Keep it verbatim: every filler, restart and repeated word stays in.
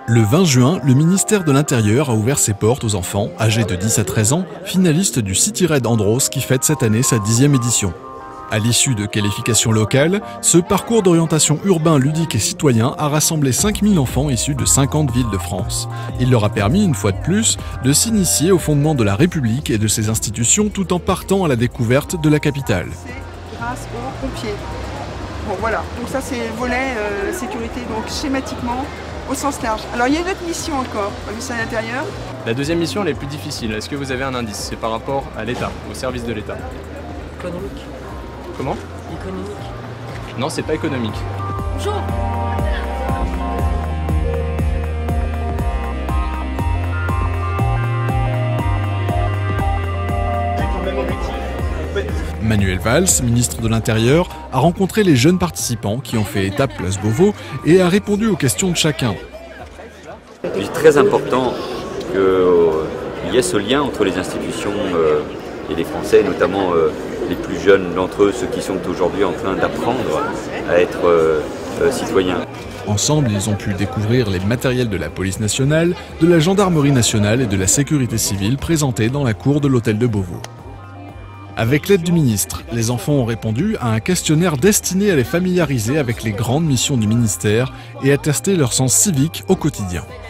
Le vingt juin, le ministère de l'Intérieur a ouvert ses portes aux enfants âgés de dix à treize ans, finalistes du City Red Andros qui fête cette année sa dixième édition. À l'issue de qualifications locales, ce parcours d'orientation urbain, ludique et citoyen a rassemblé cinq mille enfants issus de cinquante villes de France. Il leur a permis, une fois de plus, de s'initier aux fondements de la République et de ses institutions tout en partant à la découverte de la capitale. C'est grâce aux pompiers. Bon voilà, donc ça c'est le volet euh, sécurité, donc schématiquement au sens large. Alors il y a une autre mission encore, au ministère de l'Intérieur. La deuxième mission elle est plus difficile. Est-ce que vous avez un indice? C'est par rapport à l'État, au service de l'État. Économique. Comment? Économique. Non, c'est pas économique. Bonjour. Manuel Valls, ministre de l'Intérieur, a rencontré les jeunes participants qui ont fait étape place Beauvau et a répondu aux questions de chacun. Il est très important qu'il y ait ce lien entre les institutions et les Français, notamment les plus jeunes d'entre eux, ceux qui sont aujourd'hui en train d'apprendre à être citoyens. Ensemble, ils ont pu découvrir les matériels de la police nationale, de la gendarmerie nationale et de la sécurité civile présentés dans la cour de l'hôtel de Beauvau. Avec l'aide du ministre, les enfants ont répondu à un questionnaire destiné à les familiariser avec les grandes missions du ministère et à tester leur sens civique au quotidien.